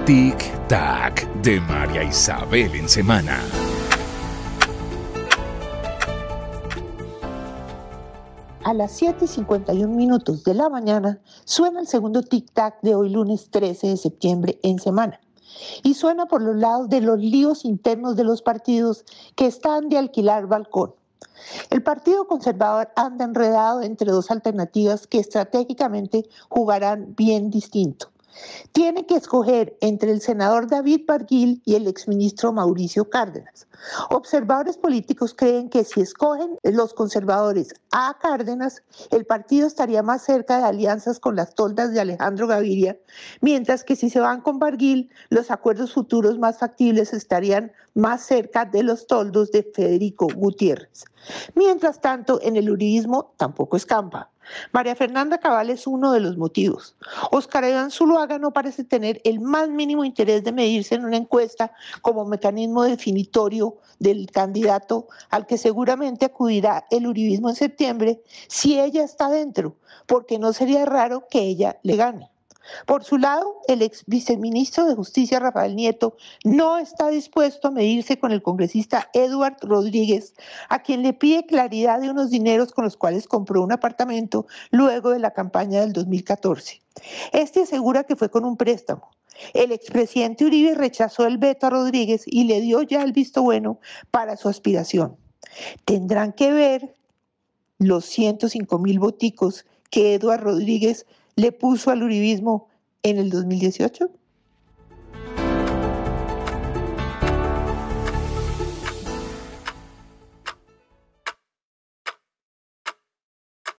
Tic-tac de María Isabel en Semana. A las 7:51 de la mañana suena el segundo tic-tac de hoy lunes 13 de septiembre en Semana. Y suena por los lados de los líos internos de los partidos que están de alquilar balcón. El Partido Conservador anda enredado entre dos alternativas que estratégicamente jugarán bien distinto. Tiene que escoger entre el senador David Barguil y el exministro Mauricio Cárdenas. Observadores políticos creen que si escogen los conservadores a Cárdenas, el partido estaría más cerca de alianzas con las toldas de Alejandro Gaviria, mientras que si se van con Barguil, los acuerdos futuros más factibles estarían más cerca de los toldos de Federico Gutiérrez. Mientras tanto, en el uribismo tampoco escampa. María Fernanda Cabal es uno de los motivos. Óscar Iván Zuluaga no parece tener el más mínimo interés de medirse en una encuesta como mecanismo definitorio del candidato al que seguramente acudirá el uribismo en septiembre si ella está dentro, porque no sería raro que ella le gane. Por su lado, el ex viceministro de Justicia, Rafael Nieto, no está dispuesto a medirse con el congresista Eduard Rodríguez, a quien le pide claridad de unos dineros con los cuales compró un apartamento luego de la campaña del 2014. Este asegura que fue con un préstamo. El expresidente Uribe rechazó el veto a Rodríguez y le dio ya el visto bueno para su aspiración. Tendrán que ver los 105,000 boticos que Eduard Rodríguez le puso al uribismo en el 2018.